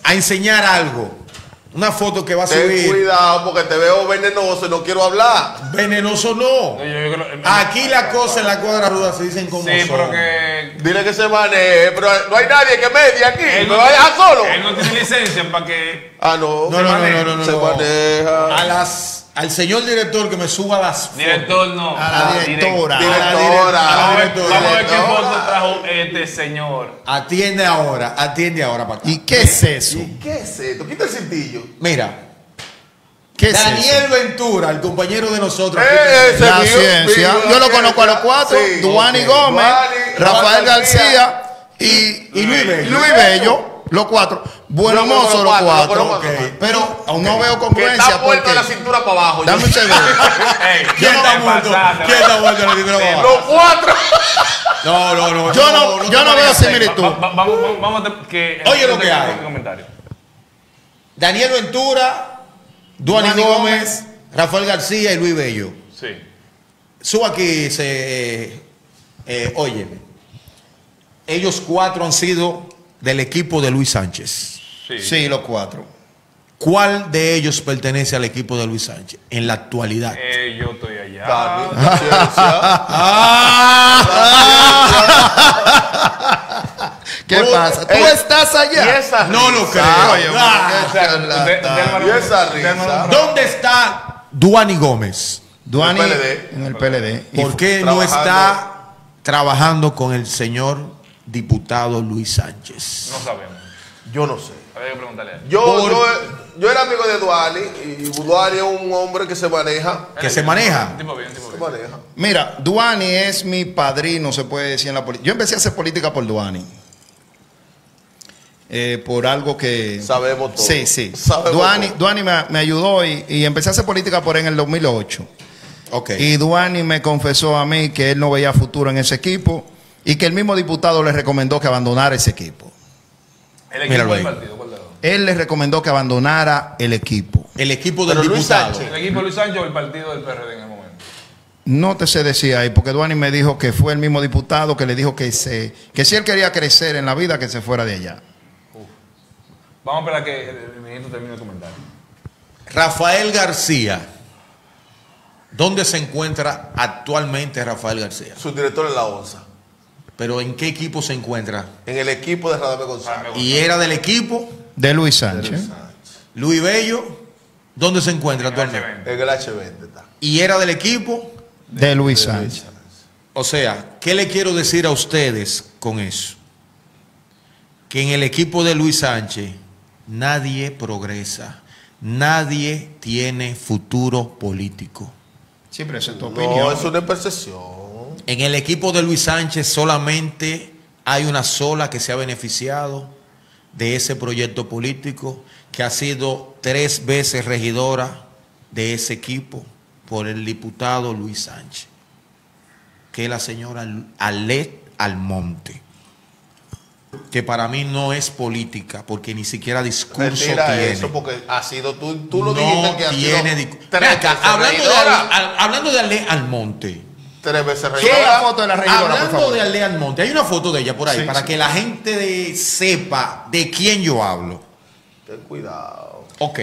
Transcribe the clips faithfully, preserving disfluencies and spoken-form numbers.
a enseñar algo. Una foto que va a Ten subir. cuidado porque te veo venenoso y no quiero hablar. Venenoso no. No, yo- yo creo- Aquí las cosas en la cuadra ruda se dicen como Sí, son. pero que. Dile que se maneje, pero no hay nadie que medie aquí. Él ¿Me no va a dejar tiene- solo? Él no tiene licencia para que. Ah, no. No, no, no, no, no, no, Se no. maneja. A las, al señor director que me suba las fotos. Director no. A la Ah, directora. direct- A la Directora. a la Vamos a ver, directora. vamos a ver qué Directora. foto trajo este señor. Atiende ahora, atiende ahora para acá. ¿Y qué es eso? ¿Y qué es esto? Quita el cintillo. Mira, ¿Qué es Daniel eso? Ventura, el compañero de nosotros. Eh, ese La mío, ciencia. mío, Yo lo la conozco a los ciencia. cuatro. Sí. Duani Ok. Gómez, Duani, Rafael Rafael García y, y Luis Bello. Luis Bello. Los cuatro. Bueno, Yo conozco mozo los los cuatro, cuatro. yo conozco los Ok. Pero no veo Que congruencia está puesto porque... de la cintura para abajo. Dame un segundo. Ey, ¿Quién te está muerto? pasaste, ¿Quién está muerto en el libro? Los cuatro. No, no, no. Yo no, yo no veo similitud. Va- va- Vamos, vamos, vamos a que. Oye lo que hay. un comentario. Daniel Ventura, Duani Duani Gómez, Gómez, Rafael García y Luis Bello. Sí. Suba aquí, se, eh, eh, óyeme. Ellos cuatro han sido del equipo de Luis Sánchez. Sí. Sí, los cuatro. ¿Cuál de ellos pertenece al equipo de Luis Sánchez en la actualidad? Eh, yo estoy allá. Dani, la ciencia. ¿Qué Bro, pasa? ¿Tú eh, estás Y allá? esa No lo risa. creo. Oye, Ah, O sea, la- usted- la- usted, hermano, y esa usted, risa. hermano, ¿Dónde está Duani Gómez? Duani En el P L D. en el P L D. Y ¿Por qué no trabajando. está trabajando con el señor diputado Luis Sánchez? No sabemos. Yo no sé. Había que preguntarle a él. Yo, Por- yo, yo era amigo de Duani y Duani es un hombre que se maneja. ¿Que se maneja? Un tipo bien, un tipo Se bien. maneja. Mira, Duani es mi padrino, se puede decir en la política. Yo empecé a hacer política por Duani. Eh, por algo que... Sabemos todo. Sí, sí. Sabemos Duani, todo. Duani me, me ayudó y, y empecé a hacer política por él en el dos mil ocho. Ok. Y Duani me confesó a mí que él no veía futuro en ese equipo y que el mismo diputado le recomendó que abandonara ese equipo. El equipo Míralo del ahí. partido, ¿cuál de los dos? Él le recomendó que abandonara el equipo. El equipo del Pero Luis diputado. Sánchez. ¿El equipo de Luis Sánchez o el partido del P R D en el momento? No te sé decir ahí, porque Duani me dijo que fue el mismo diputado que le dijo que, se, que si él quería crecer en la vida, que se fuera de allá. Vamos a esperar que el el ministro termine el comentario. Rafael García. ¿Dónde se encuentra actualmente Rafael García? Su director en la ONSA. ¿Pero en qué equipo se encuentra? En el equipo de Radamés González. Y era del equipo De Luis Sánchez. Luis Bello. ¿Dónde se encuentra actualmente? En el H veinte está. Y era del equipo. De Luis Sánchez. O sea, ¿qué le quiero decir a ustedes con eso? Que en el equipo de Luis Sánchez nadie progresa, nadie tiene futuro político. Sí, pero esa es tu No, opinión. es una percepción. En el equipo de Luis Sánchez solamente hay una sola que se ha beneficiado de ese proyecto político, que ha sido tres veces regidora de ese equipo por el diputado Luis Sánchez, que es la señora Alet Almonte, que para mí no es política, porque ni siquiera discurso Retira tiene. eso porque ha sido tú, tú lo no dijiste que ha tiene sido discu- tres Ven acá, veces hablando, de regidora. Ale- al- hablando de Ale Almonte. Tres veces ¿Qué es regidora. la foto de la regidora, por Hablando favor? de Aldea Almonte, hay una foto de ella por ahí Sí, para sí. que la gente de- sepa de quién yo hablo. Ten cuidado. Ok.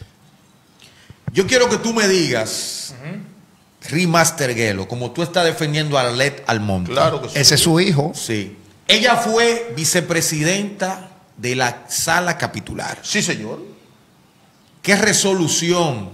Yo quiero que tú me digas, Remaster Guelo, como tú estás defendiendo a Arlet Almonte. Claro que sí. Ese es su hijo. Sí. Ella fue vicepresidenta de la sala capitular. Sí, señor. ¿Qué resolución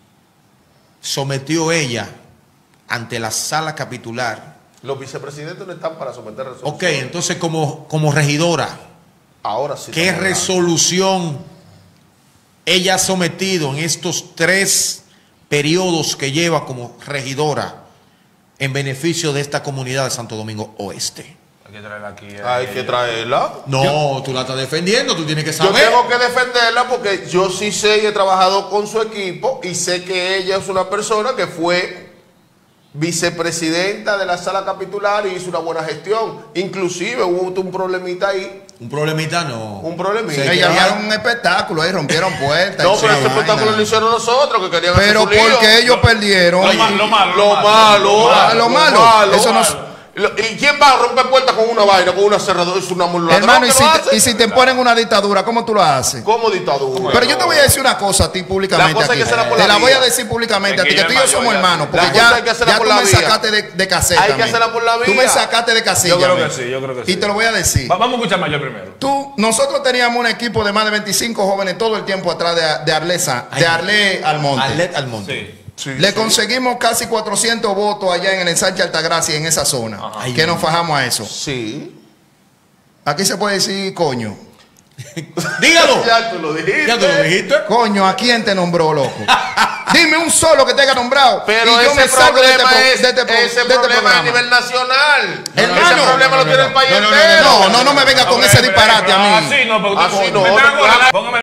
sometió ella ante la sala capitular? Los vicepresidentes no están para someter resoluciones. Ok, entonces como, como regidora, Ahora sí. ¿qué estamos hablando. resolución ella ha sometido en estos tres periodos que lleva como regidora en beneficio de esta comunidad de Santo Domingo Oeste? Hay que traerla aquí. eh. Hay que traerla. No, tú la estás defendiendo, tú tienes que Yo saber. tengo que defenderla porque yo sí sé y he trabajado con su equipo y sé que ella es una persona que fue vicepresidenta de la sala capitular y hizo una buena gestión. Inclusive hubo un problemita ahí. Un problemita no. Un problemita. Se Ella quería- armaron un espectáculo ahí, rompieron puertas. No, y pero esa ese espectáculo vaina. lo hicieron nosotros que querían Pero hacer su lío. porque ellos perdieron. Lo, ma- lo malo. Lo malo, Ah, lo malo. Eso no- Lo ¿Y quién va a romper puertas con una vaina, con una cerradura? Es una ladrón Hermano, y que si, lo te, hace. y si te ponen una dictadura, ¿cómo tú lo haces? ¿Cómo dictadura? Pero yo te voy a decir una cosa a ti públicamente. La cosa hay aquí. que hacerla por Te la la voy a vía. decir públicamente Es a ti, que que tú y ya yo es somos mayor, ya. hermanos. La Porque cosa ya, hay que hacerla ya por tú la me vía. sacaste de, de caseta. Hay que a mí. hacerla por la Tú me vía. sacaste de casilla. Yo creo a mí. que sí, yo creo que sí. Y te lo voy a decir. Va- vamos a escuchar a Mayor primero. Tú, nosotros teníamos un equipo de más de veinticinco jóvenes todo el tiempo atrás de, de Arlesa, de Arle Almonte. Arlet Almonte. Sí. Sí, Le sí. conseguimos casi cuatrocientos votos allá en el ensanche Altagracia, en esa zona. Ay, que nos fajamos a eso. Sí. Aquí se puede decir coño. Dígalo. Ya tú lo dijiste. Ya tú lo dijiste. Coño, ¿a quién te nombró, loco? Dime un solo que te haya nombrado. Pero y yo me ese salgo de este, problema pro- es de este pro- ese de este problema a programa. nivel nacional. Hermano. Ese problema lo tiene el país No, no, no, entero. No, no, no me venga con ese disparate a mí. Así no, porque Así usted- no, me no, trago no, la- póngame